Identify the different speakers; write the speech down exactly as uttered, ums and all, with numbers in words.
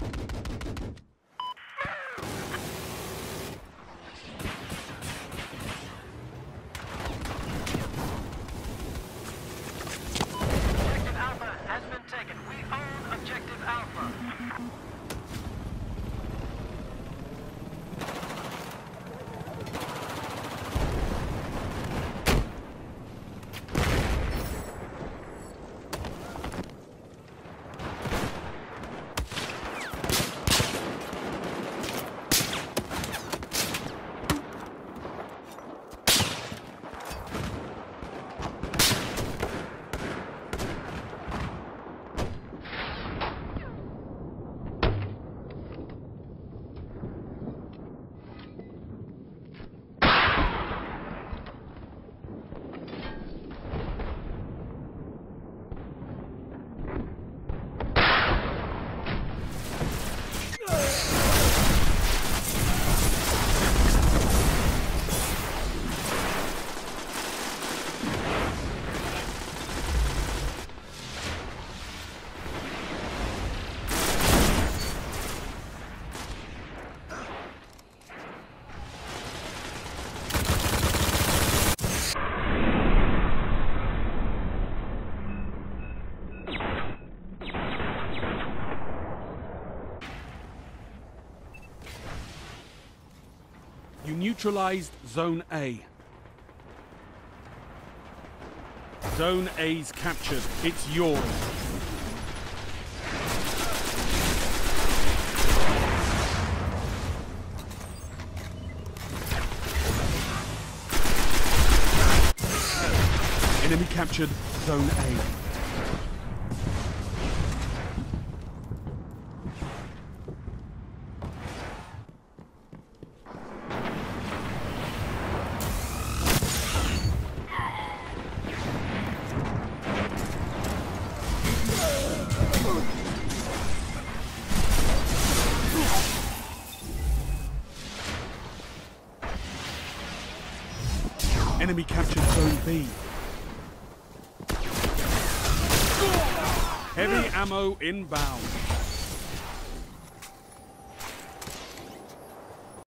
Speaker 1: Objective Alpha has been taken. We own Objective Alpha.
Speaker 2: You neutralized Zone A. Zone A's captured. It's yours. Enemy captured Zone A. Enemy captured Zone B. Heavy ammo inbound.